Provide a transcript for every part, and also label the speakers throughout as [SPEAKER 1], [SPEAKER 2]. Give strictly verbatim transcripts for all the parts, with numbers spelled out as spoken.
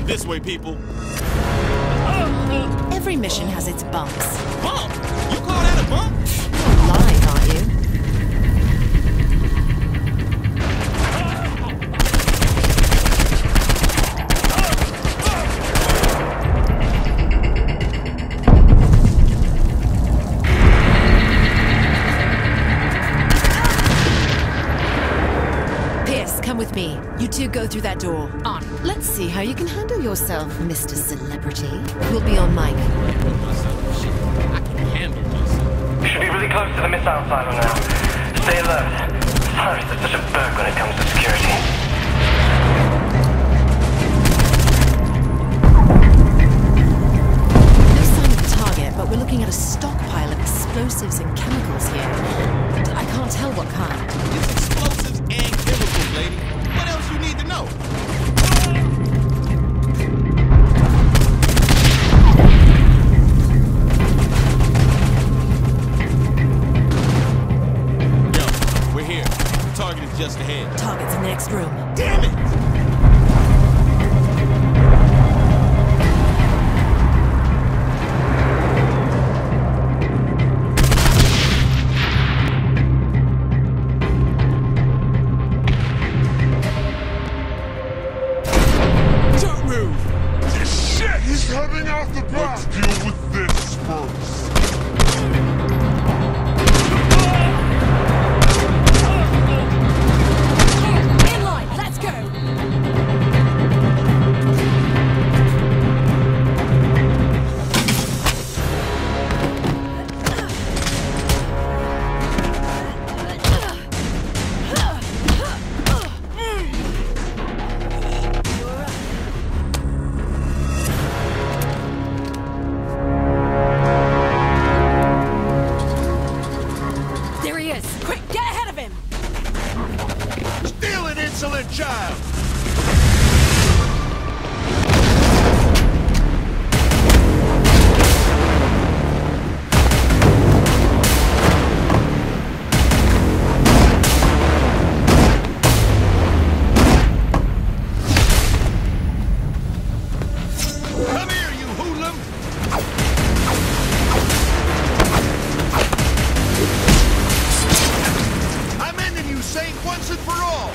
[SPEAKER 1] This way, people.
[SPEAKER 2] Every mission has its bumps.
[SPEAKER 1] Bump? You call that a bump?
[SPEAKER 2] You're lying, aren't you? Come with me. You two go through that door. On. Let's see how you can handle yourself, Mister Celebrity. We'll be on mic.
[SPEAKER 1] Shit, I can handle myself.
[SPEAKER 3] We should be really close to the missile silo now. Stay alert. Cyrus is such a berg when it comes to security.
[SPEAKER 2] No sign of the target, but we're looking at a stockpile of explosives and chemicals here. I can't tell what kind.
[SPEAKER 1] It's explosives and chemicals, lady. What else you need to know? Yo, we're here. The target is just ahead.
[SPEAKER 2] Target's in the next room.
[SPEAKER 1] Damn it!
[SPEAKER 4] Coming out the back! Let's deal with this first.
[SPEAKER 2] In line, let's go!
[SPEAKER 1] Insolent child! Come here, you hoodlum! I'm ending you, Saint, once and for all!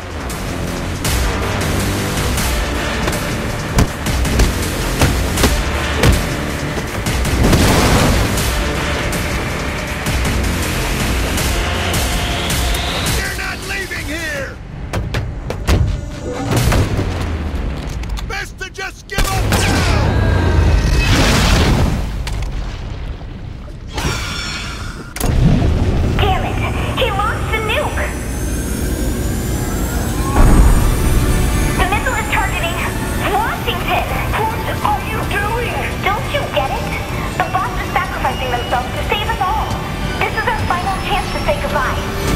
[SPEAKER 1] Just give up now!
[SPEAKER 5] Damn it! He launched a nuke! The missile is targeting Washington! What are you doing? Don't you get it? The bots are sacrificing themselves to save us all! This is our final chance to say goodbye.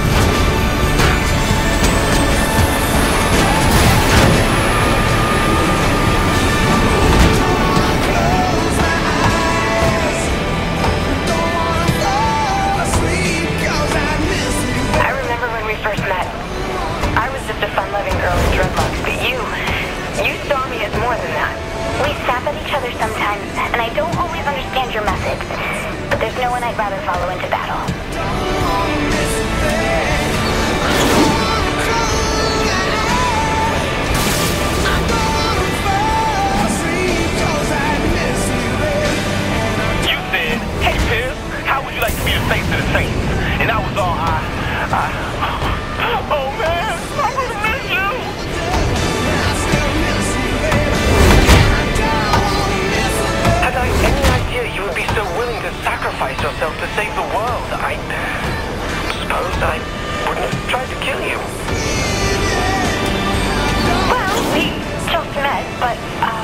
[SPEAKER 5] Sometimes, and I don't always understand your methods, but there's no one I'd rather follow into battle.
[SPEAKER 3] You said, hey Pierce, how would you like to be the face of the Saints? And I was all, I, I, oh man, I'm gonna miss you! Had I any idea you would be so willing to sacrifice yourself to save the world, I suppose I wouldn't have tried to kill you.
[SPEAKER 5] Well, we just met, but, uh...